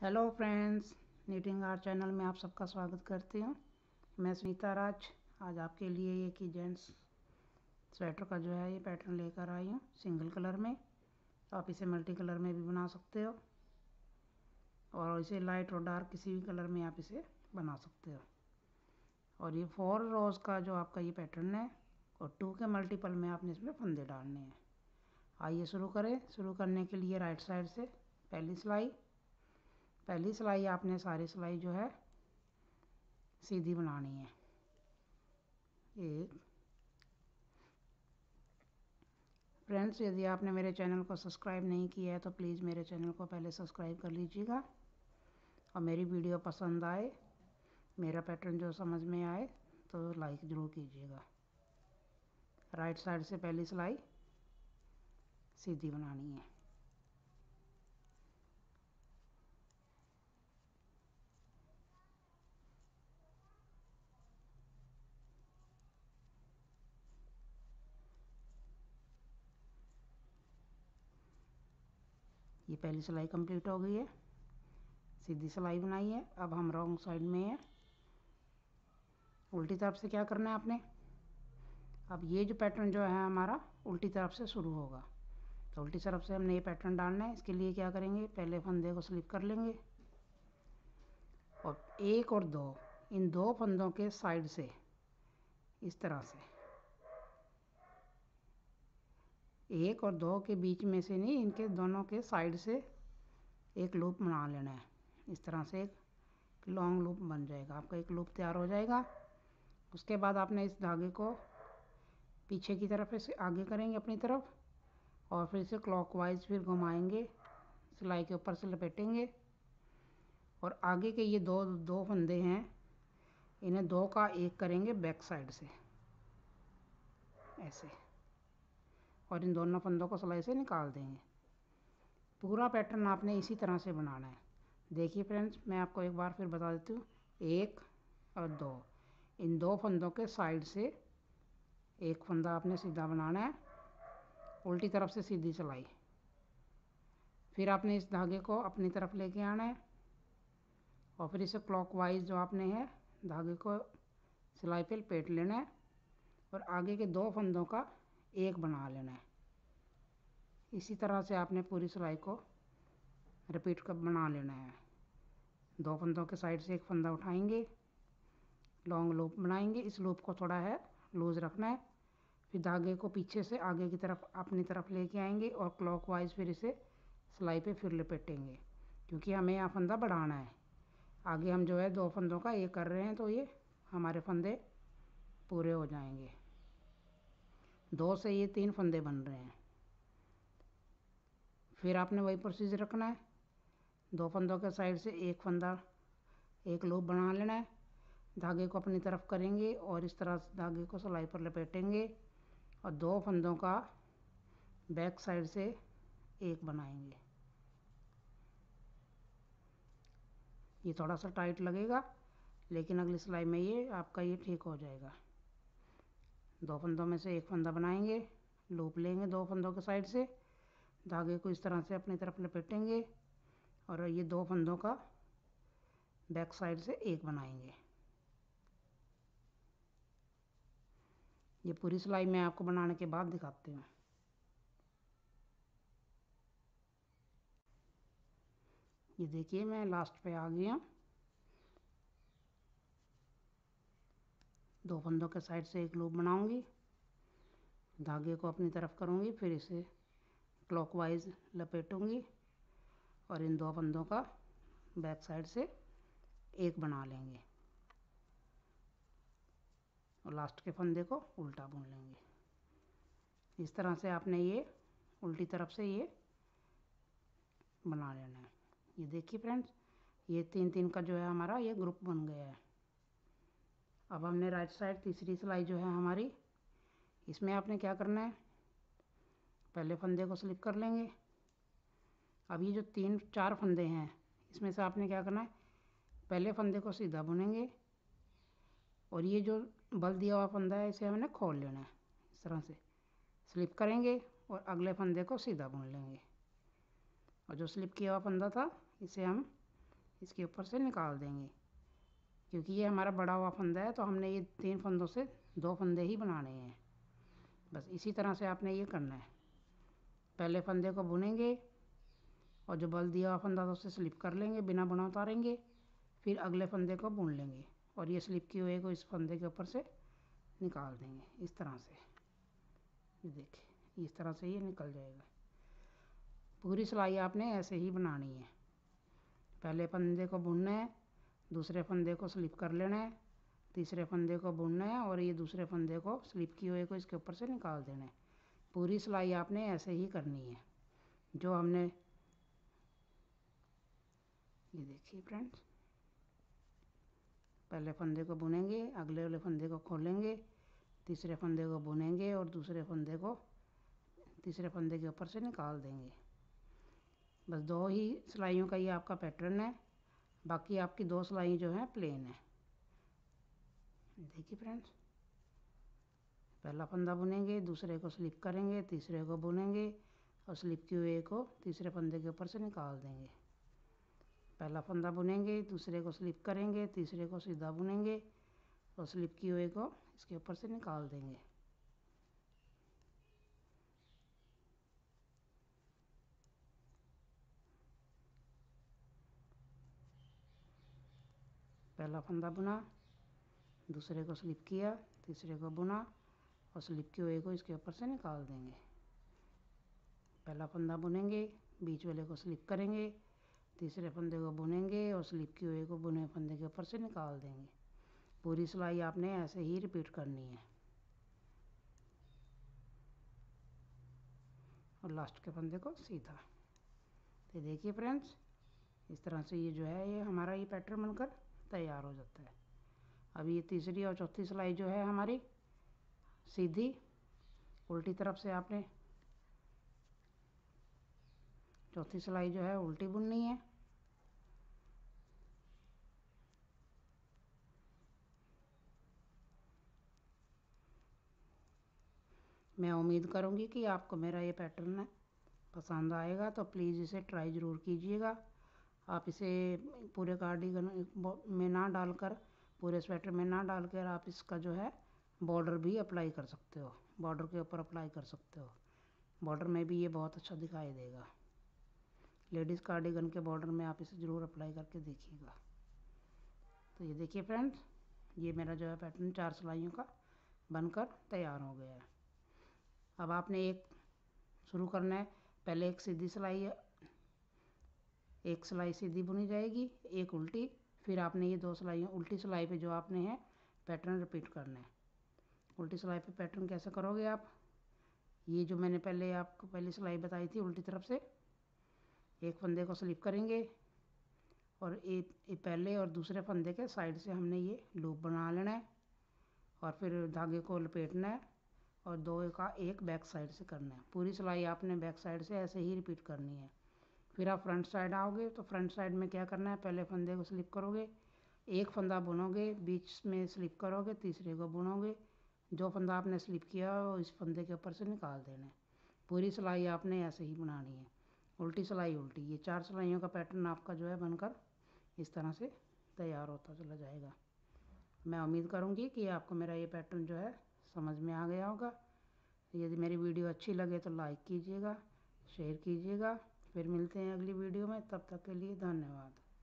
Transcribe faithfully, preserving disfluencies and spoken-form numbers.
Hello friends, knitting art channel में आप सबका स्वागत करती हूँ। मैं सुनीता राज आज आपके लिए ये कि जेंट्स स्वेटर का जो है ये पैटर्न लेकर आई हूँ सिंगल कलर में। आप इसे मल्टी कलर में भी बना सकते हो और इसे लाइट और डार्क किसी भी कलर में आप इसे बना सकते हो। और ये फोर रोज़ का जो आपका ये पैटर्न है और टू के मल्टीपल में आपने इसमें फंदे डालने हैं। आइए शुरू करें। शुरू करने के लिए राइट साइड से पहली सिलाई पहली सिलाई आपने सारी सिलाई जो है सीधी बनानी है। एक फ्रेंड्स, यदि आपने मेरे चैनल को सब्सक्राइब नहीं किया है तो प्लीज़ मेरे चैनल को पहले सब्सक्राइब कर लीजिएगा और मेरी वीडियो पसंद आए, मेरा पैटर्न जो समझ में आए तो लाइक ज़रूर कीजिएगा। राइट साइड से पहली सिलाई सीधी बनानी है। ये पहली सिलाई कंप्लीट हो गई है, सीधी सिलाई बनाई है। अब हम रॉन्ग साइड में है, उल्टी तरफ से क्या करना है आपने। अब ये जो पैटर्न जो है हमारा उल्टी तरफ से शुरू होगा, तो उल्टी तरफ से हमने ये पैटर्न डालना है। इसके लिए क्या करेंगे, पहले फंदे को स्लिप कर लेंगे और एक और दो इन दो फंदों के साइड से इस तरह से एक और दो के बीच में से नहीं, इनके दोनों के साइड से एक लूप बना लेना है। इस तरह से एक लॉन्ग लूप बन जाएगा, आपका एक लूप तैयार हो जाएगा। उसके बाद आपने इस धागे को पीछे की तरफ से आगे करेंगे अपनी तरफ और फिर इसे क्लॉकवाइज फिर घुमाएंगे, सिलाई के ऊपर से लपेटेंगे और आगे के ये दो दो फंदे हैं, इन्हें दो का एक करेंगे बैक साइड से ऐसे, और इन दोनों फंदों को सिलाई से निकाल देंगे। पूरा पैटर्न आपने इसी तरह से बनाना है। देखिए फ्रेंड्स, मैं आपको एक बार फिर बता देती हूँ। एक और दो, इन दो फंदों के साइड से एक फंदा आपने सीधा बनाना है, उल्टी तरफ से सीधी सिलाई। फिर आपने इस धागे को अपनी तरफ लेके आना है और फिर इसे क्लॉकवाइज जो आपने है धागे को सिलाई पे लपेट लेना है और आगे के दो फंदों का एक बना लेना है। इसी तरह से आपने पूरी सिलाई को रिपीट कर बना लेना है। दो फंदों के साइड से एक फंदा उठाएंगे, लॉन्ग लूप बनाएंगे। इस लूप को थोड़ा है लूज़ रखना है। फिर धागे को पीछे से आगे की तरफ अपनी तरफ लेके आएंगे और क्लॉकवाइज फिर इसे सिलाई पे फिर लपेटेंगे, क्योंकि हमें यहाँ फंदा बढ़ाना है। आगे हम जो है दो फंदों का एक कर रहे हैं, तो ये हमारे फंदे पूरे हो जाएंगे। दो से ये तीन फंदे बन रहे हैं। फिर आपने वही प्रोसीजर रखना है। दो फंदों के साइड से एक फंदा एक लूप बना लेना है, धागे को अपनी तरफ करेंगे और इस तरह से धागे को सिलाई पर लपेटेंगे और दो फंदों का बैक साइड से एक बनाएंगे। ये थोड़ा सा टाइट लगेगा, लेकिन अगली सिलाई में ये आपका ये ठीक हो जाएगा। दो फंदों में से एक फंदा बनाएंगे, लूप लेंगे दो फंदों के साइड से, धागे को इस तरह से अपनी तरफ लपेटेंगे और ये दो फंदों का बैक साइड से एक बनाएंगे। ये पूरी सिलाई मैं आपको बनाने के बाद दिखाती हूँ। ये देखिए, मैं लास्ट पे आ गई हूँ। दो फंदों के साइड से एक लूप बनाऊंगी, धागे को अपनी तरफ करूंगी, फिर इसे क्लॉकवाइज लपेटूंगी और इन दो फंदों का बैक साइड से एक बना लेंगे और लास्ट के फंदे को उल्टा बुन लेंगे। इस तरह से आपने ये उल्टी तरफ से ये बना लेना है। ये देखिए फ्रेंड्स, ये तीन तीन का जो है हमारा ये ग्रुप बन गया है। अब हमने राइट साइड तीसरी सिलाई जो है हमारी, इसमें आपने क्या करना है, पहले फंदे को स्लिप कर लेंगे। अब ये जो तीन चार फंदे हैं, इसमें से आपने क्या करना है, पहले फंदे को सीधा बुनेंगे और ये जो बल दिया हुआ फंदा है इसे हमने खोल लेना है। इस तरह से स्लिप करेंगे और अगले फंदे को सीधा बुन लेंगे और जो स्लिप किया हुआ फंदा था इसे हम इसके ऊपर से निकाल देंगे। क्योंकि ये हमारा बड़ा हुआ फंदा है तो हमने ये तीन फंदों से दो फंदे ही बनाने हैं। बस इसी तरह से आपने ये करना है। पहले फंदे को बुनेंगे और जो बल दिया हुआ फंदा था उससे स्लिप कर लेंगे, बिना बुना उतारेंगे। फिर अगले फंदे को बुन लेंगे और ये स्लिप किए हुए को इस फंदे के ऊपर से निकाल देंगे इस तरह से। ये देखिए इस तरह से ये निकल जाएगा। पूरी सिलाई आपने ऐसे ही बनानी है। पहले फंदे को बुनना है, दूसरे फंदे को स्लिप कर लेना है, तीसरे फंदे को बुनना है और ये दूसरे फंदे को स्लिप किए हुए को इसके ऊपर से निकाल देना है। पूरी सिलाई आपने ऐसे ही करनी है जो हमने, ये देखिए फ्रेंड्स, पहले फंदे को बुनेंगे, अगले वाले फंदे को खोलेंगे, तीसरे फंदे को बुनेंगे और दूसरे फंदे को तीसरे फंदे के ऊपर से निकाल देंगे। बस दो ही सिलाइयों का ये आपका पैटर्न है। बाकी आपकी दो सिलाई जो है प्लेन है। देखिए फ्रेंड्स, पहला फंदा बुनेंगे, दूसरे को स्लिप करेंगे, तीसरे को बुनेंगे और स्लिप किए हुए को तीसरे फंदे के ऊपर से निकाल देंगे। पहला फंदा बुनेंगे, दूसरे को स्लिप करेंगे, तीसरे को सीधा बुनेंगे और स्लिप किए हुए को इसके ऊपर से निकाल देंगे। पहला फंदा बुना, दूसरे को स्लिप किया, तीसरे को बुना और स्लिप किए हुए को इसके ऊपर से निकाल देंगे। पहला फंदा बुनेंगे, बीच वाले को स्लिप करेंगे, तीसरे फंदे को बुनेंगे और स्लिप किए हुए को बुने फंदे के ऊपर से निकाल देंगे। पूरी सिलाई आपने ऐसे ही रिपीट करनी है और लास्ट के फंदे को सीधा। तो देखिए फ्रेंड्स, इस तरह से ये जो है ये हमारा ये पैटर्न बनकर तैयार हो जाता है। अब ये तीसरी और चौथी सिलाई जो है हमारी सीधी, उल्टी तरफ से आपने चौथी सिलाई जो है उल्टी बुननी है। मैं उम्मीद करूँगी कि आपको मेरा ये पैटर्न पसंद आएगा, तो प्लीज़ इसे ट्राई ज़रूर कीजिएगा। आप इसे पूरे कार्डिगन में ना डालकर, पूरे स्वेटर में ना डालकर आप इसका जो है बॉर्डर भी अप्लाई कर सकते हो, बॉर्डर के ऊपर अप्लाई कर सकते हो। बॉर्डर में भी ये बहुत अच्छा दिखाई देगा। लेडीज़ कार्डिगन के बॉर्डर में आप इसे ज़रूर अप्लाई करके देखिएगा। तो ये देखिए फ्रेंड्स, ये मेरा जो है पैटर्न चार सिलाइयों का बनकर तैयार हो गया है। अब आपने एक शुरू करना है। पहले एक सीधी सिलाई, एक सिलाई सीधी बुनी जाएगी, एक उल्टी, फिर आपने ये दो सिलाइयाँ उल्टी सिलाई पे जो आपने है पैटर्न रिपीट करना है। उल्टी सिलाई पे पैटर्न कैसे करोगे आप, ये जो मैंने पहले आपको पहली सिलाई बताई थी, उल्टी तरफ से एक फंदे को स्लिप करेंगे और एक, एक पहले और दूसरे फंदे के साइड से हमने ये लूप बना लेना है और फिर धागे को लपेटना है और दो का एक बैक साइड से करना है। पूरी सिलाई आपने बैक साइड से ऐसे ही रिपीट करनी है। फिर आप फ्रंट साइड आओगे तो फ्रंट साइड में क्या करना है, पहले फंदे को स्लिप करोगे, एक फंदा बुनोगे, बीच में स्लिप करोगे, तीसरे को बुनोगे, जो फंदा आपने स्लिप किया वो इस फंदे के ऊपर से निकाल देना है। पूरी सिलाई आपने ऐसे ही बनानी है, उल्टी सिलाई उल्टी। ये चार सिलाइयों का पैटर्न आपका जो है बनकर इस तरह से तैयार होता चला जाएगा। मैं उम्मीद करूँगी कि आपको मेरा ये पैटर्न जो है समझ में आ गया होगा। यदि मेरी वीडियो अच्छी लगे तो लाइक कीजिएगा, शेयर कीजिएगा। फिर मिलते हैं अगली वीडियो में, तब तक के लिए धन्यवाद।